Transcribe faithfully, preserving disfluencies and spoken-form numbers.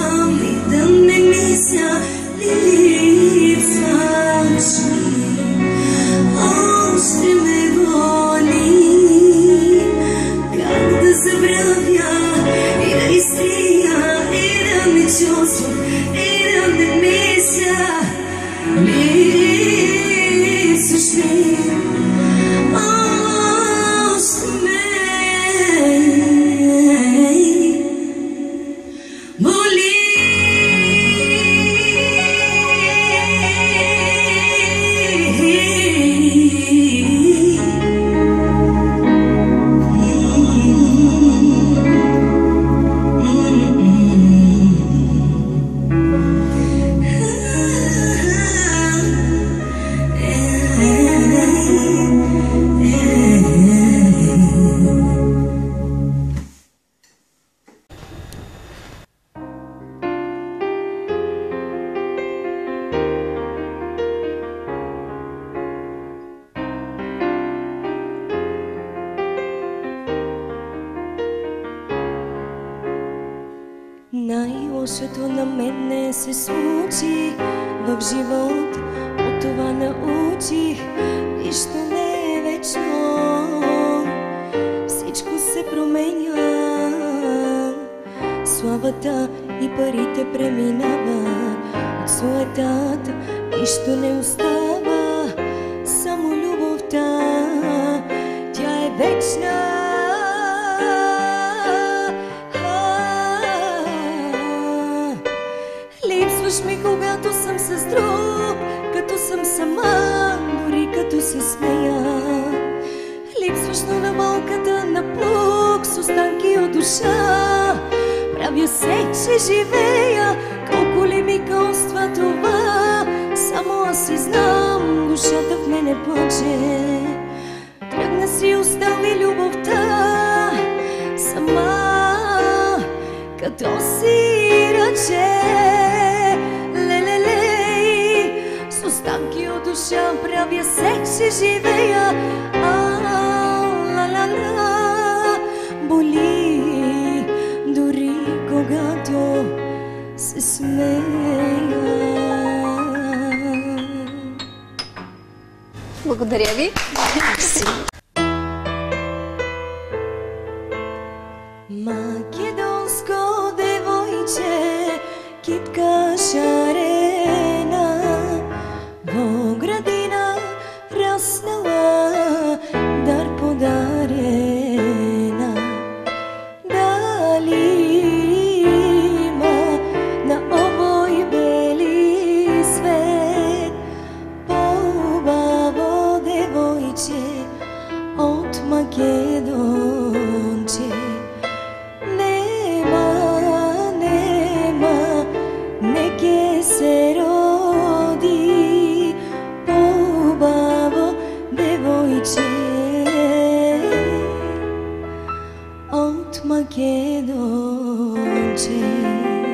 znam i da me misja lipsvaš mi. Ošte me voli, как да забравя и да изтрия и да не чувствам и да не мисля. Липсваш ми. Най-лошото на мен не се случи в живот, от това научих, нищо не е вечно, всичко се променя, славата и парите преминават, от суетата нищо не остава, само любовта, тя е вечна. Липсваш ми, когато съм с друг, като съм сама, дори като се смея. Липсваш, но на болката на плук, с останки от душа. Правя се, че живея, колко ли ми коства това. Само аз си знам, душата в мене плаче. Тръгна си, остави любовта сама, като сираче. Останки от душа, правя се, че живея. А-ла-ла-ла, боли, дори когато се смея. Благодаря ви. Македонско девойче, китка шарена, во градина раснала, дар подарена. Дали има на овој бели свет по-убаво девојче од Македонче? Нема, нема, не ке се роди по-убаво девојче од Македонче.